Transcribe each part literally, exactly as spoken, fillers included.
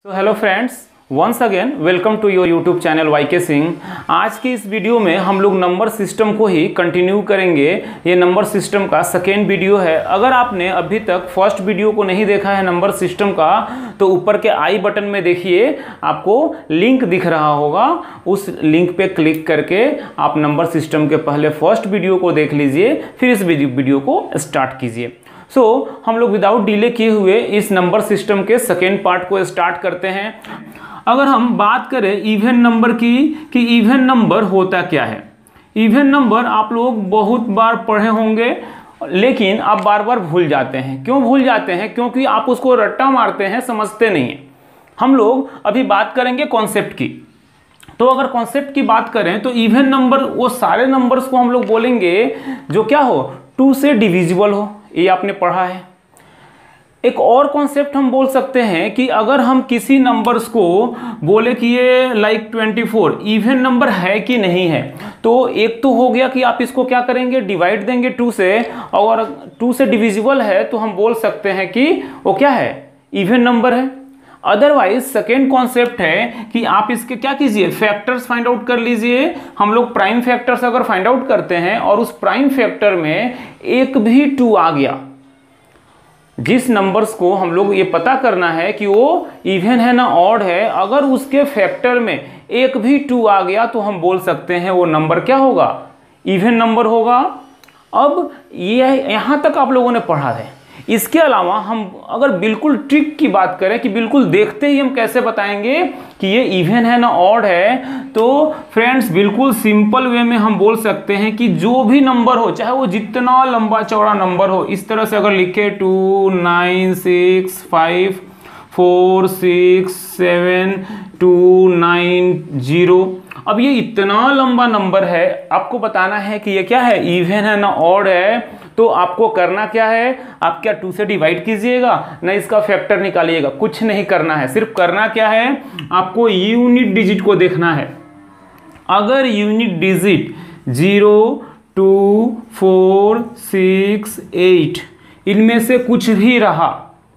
तो hello friends, once again welcome to your YouTube channel Y K Singh. आज की इस वीडियो में हम लोग नंबर सिस्टम को ही कंटिन्यू करेंगे। ये नंबर सिस्टम का सेकेंड वीडियो है। अगर आपने अभी तक फर्स्ट वीडियो को नहीं देखा है नंबर सिस्टम का, तो ऊपर के आई बटन में देखिए आपको लिंक दिख रहा होगा। उस लिंक पे क्लिक करके आप नंबर सिस्टम के पहले फर्स्ट वीडियो को देख लीजिए, फिर इस वीडियो को स्टार्ट कीजिए। सो so, हम लोग विदाउट डिले किए हुए इस नंबर सिस्टम के सेकेंड पार्ट को स्टार्ट करते हैं। अगर हम बात करें इवन नंबर की कि इवन नंबर होता क्या है। इवन नंबर आप लोग बहुत बार पढ़े होंगे, लेकिन आप बार बार भूल जाते हैं। क्यों भूल जाते हैं? क्योंकि आप उसको रट्टा मारते हैं, समझते नहीं हैं। हम लोग अभी बात करेंगे कॉन्सेप्ट की। तो अगर कॉन्सेप्ट की बात करें तो इवन नंबर वो सारे नंबर्स को हम लोग बोलेंगे जो क्या हो, टू से डिविजिबल हो। ये आपने पढ़ा है। एक और कॉन्सेप्ट हम बोल सकते हैं कि अगर हम किसी नंबर्स को बोले कि ये like twenty four even number है कि नहीं है, तो एक तो हो गया कि आप इसको क्या करेंगे, डिवाइड देंगे टू से, और टू से डिविजिबल है तो हम बोल सकते हैं कि वो क्या है, इवन नंबर है। अदरवाइज सेकेंड कॉन्सेप्ट है कि आप इसके क्या कीजिए, फैक्टर्स फाइंड आउट कर लीजिए। हम लोग प्राइम फैक्टर्स अगर फाइंड आउट करते हैं और उस प्राइम फैक्टर में एक भी टू आ गया, जिस नंबर्स को हम लोग ये पता करना है कि वो इवन है ना ऑड है, अगर उसके फैक्टर में एक भी टू आ गया तो हम बोल सकते हैं वो नंबर क्या होगा, इवन नंबर होगा। अब ये यहाँ तक आप लोगों ने पढ़ा है। इसके अलावा हम अगर बिल्कुल ट्रिक की बात करें कि बिल्कुल देखते ही हम कैसे बताएंगे कि ये इवन है ना ऑड है, तो फ्रेंड्स बिल्कुल सिंपल वे में हम बोल सकते हैं कि जो भी नंबर हो, चाहे वो जितना लंबा चौड़ा नंबर हो, इस तरह से अगर लिखे two nine six five four six seven two nine zero, अब ये इतना लंबा नंबर है, आपको बताना है कि ये क्या है, इवन है ना ऑड है। तो आपको करना क्या है, आप क्या टू से डिवाइड कीजिएगा ना, इसका फैक्टर निकालिएगा, कुछ नहीं करना है। सिर्फ करना क्या है, आपको यूनिट डिजिट को देखना है। अगर unit digit zero two four six eight इनमें से कुछ भी रहा,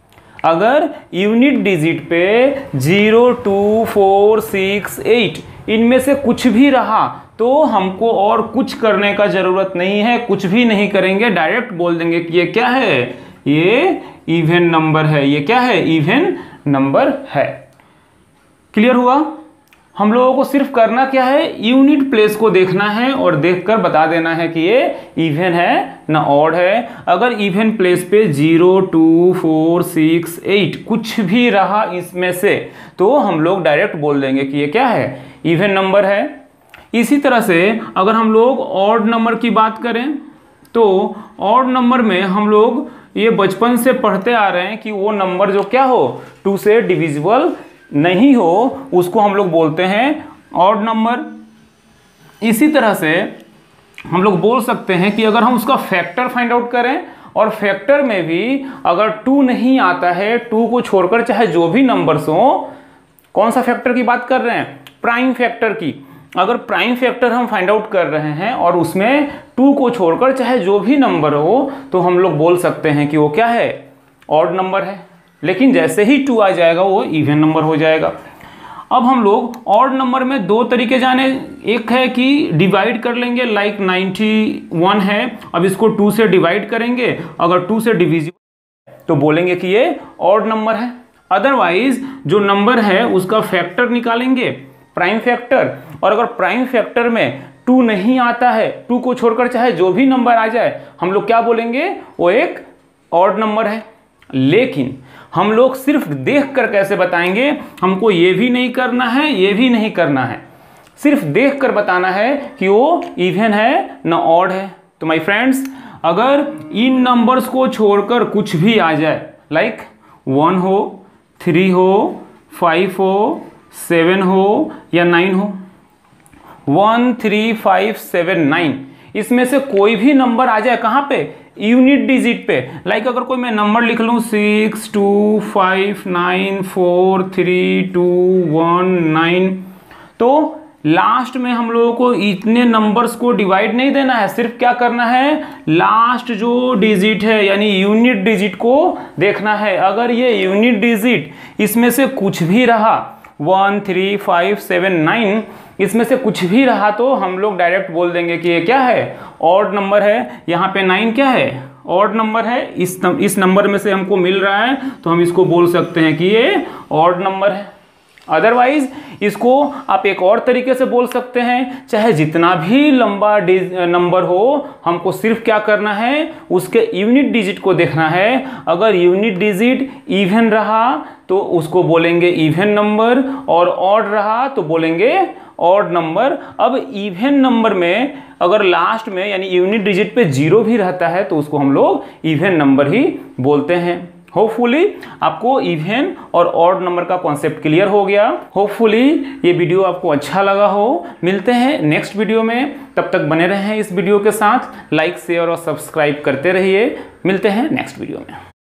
अगर यूनिट डिजिट पे zero two four six eight इनमें से कुछ भी रहा, तो हमको और कुछ करने का जरूरत नहीं है, कुछ भी नहीं करेंगे, डायरेक्ट बोल देंगे कि ये क्या है, ये इवन नंबर है। ये क्या है, इवन नंबर है। क्लियर हुआ? हम लोगों को सिर्फ करना क्या है, यूनिट प्लेस को देखना है और देखकर बता देना है कि ये इवन है ना ऑड है। अगर इवन प्लेस पे zero two four six eight कुछ भी रहा इसमें से, तो हम लोग डायरेक्ट बोल देंगे कि ये क्या है, इवन नंबर है। इसी तरह से अगर हम लोग ऑड नंबर की बात करें, तो ऑड नंबर में हम लोग ये बचपन से पढ़ते आ रहे हैं कि वो नंबर जो क्या हो, टू से डिविजिबल नहीं हो, उसको हम लोग बोलते हैं ऑड नंबर। इसी तरह से हम लोग बोल सकते हैं कि अगर हम उसका फैक्टर फाइंड आउट करें और फैक्टर में भी अगर टू नहीं आता है, टू को छोड़कर चाहे जो भी नंबर्स हो, कौन सा फैक्टर की बात कर रहे हैं, प्राइम फैक्टर की। अगर प्राइम फैक्टर हम फाइंड आउट कर रहे हैं और उसमें टू को छोड़कर चाहे जो भी नंबर हो, तो हम लोग बोल सकते हैं कि वो क्या है, ऑड नंबर है। लेकिन जैसे ही टू आ जाएगा वो इवन नंबर हो जाएगा। अब हम लोग ऑड नंबर में दो तरीके जाने, एक है कि डिवाइड कर लेंगे, लाइक नाइन्टी वन है, अब इसको टू से डिवाइड करेंगे, अगर टू से डिविजिबल तो बोलेंगे कि ये ऑड नंबर है। अदरवाइज जो नंबर है उसका फैक्टर निकालेंगे, प्राइम फैक्टर, और अगर प्राइम फैक्टर में टू नहीं आता है, टू को छोड़कर चाहे जो भी नंबर आ जाए, हम लोग क्या बोलेंगे, वो एक ऑड नंबर है। लेकिन हम लोग सिर्फ देखकर कैसे बताएंगे, हमको ये भी नहीं करना है, ये भी नहीं करना है, सिर्फ देखकर बताना है कि वो इवन है ना ऑड है। तो माय फ्रेंड्स, अगर इन नंबर्स को छोड़कर कुछ भी आ जाए, लाइक वन हो, थ्री हो, फाइव हो, सेवन हो या नाइन हो, one three five seven nine इसमें से कोई भी नंबर आ जाए, कहाँ पे, यूनिट डिजिट पे। लाइक अगर कोई मैं नंबर लिख लूँ six two five nine four three two one nine, तो लास्ट में हम लोगों को इतने नंबर्स को डिवाइड नहीं देना है, सिर्फ क्या करना है, लास्ट जो डिजिट है यानी यूनिट डिजिट को देखना है। अगर ये यूनिट डिजिट इसमें से कुछ भी रहा, one three five seven nine, इसमें से कुछ भी रहा तो हम लोग डायरेक्ट बोल देंगे कि ये क्या है, ऑड नंबर है। यहाँ पे नाइन क्या है, ऑड नंबर है। इस इस नंबर में से हमको मिल रहा है तो हम इसको बोल सकते हैं कि ये ऑड नंबर है। अदरवाइज इसको आप एक और तरीके से बोल सकते हैं, चाहे जितना भी लंबा नंबर हो, हमको सिर्फ क्या करना है, उसके यूनिट डिजिट को देखना है। अगर यूनिट डिजिट इवन रहा तो उसको बोलेंगे इवन नंबर, और ऑड रहा तो बोलेंगे ऑड नंबर। अब इवन नंबर में अगर लास्ट में यानी यूनिट डिजिट पे जीरो भी रहता है तो उसको हम लोग इवन नंबर ही बोलते हैं। होपफुली आपको इवन और ऑड नंबर का कॉन्सेप्ट क्लियर हो गया। होपफुली ये वीडियो आपको अच्छा लगा हो। मिलते हैं नेक्स्ट वीडियो में, तब तक बने रहें इस वीडियो के साथ। लाइक शेयर और सब्सक्राइब करते रहिए। मिलते हैं नेक्स्ट वीडियो में।